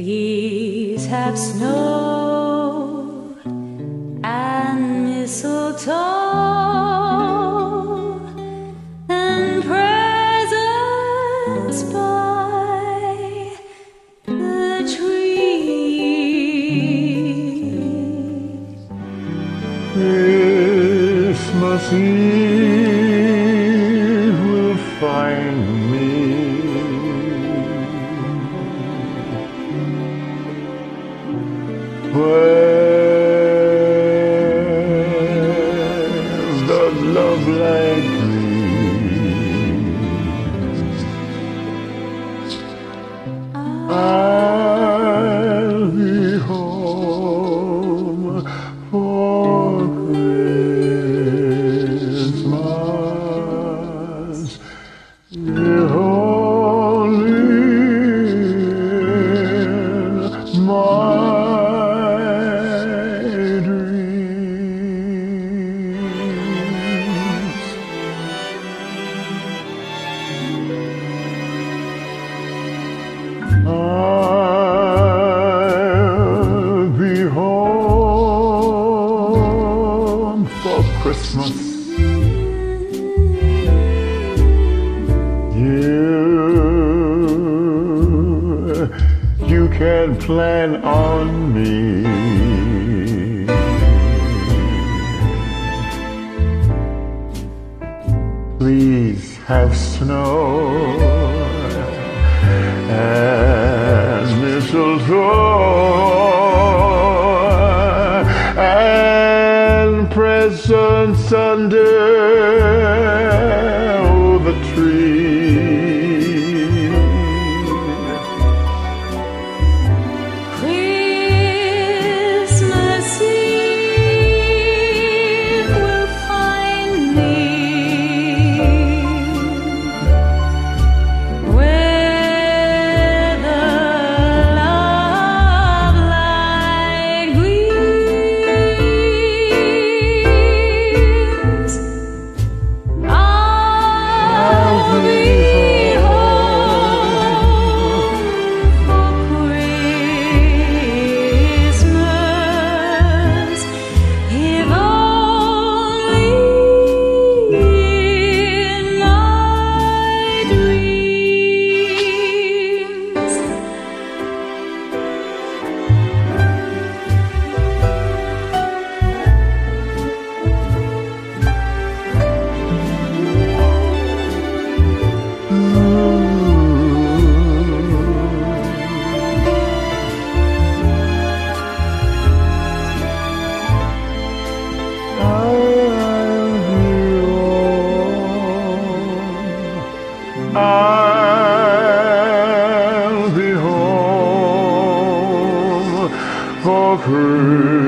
These have snow and mistletoe and presents by the tree. Christmas Eve will find me where the love light gleams. I'll be home for Christmas, if only in my I'll be home for Christmas. You can plan on me. Please have snow and mistletoe and presents under the tree. Christmas Eve will find me where the love light gleams. I'll be home for Christmas, if only in my dreams. I'll be home for Christmas.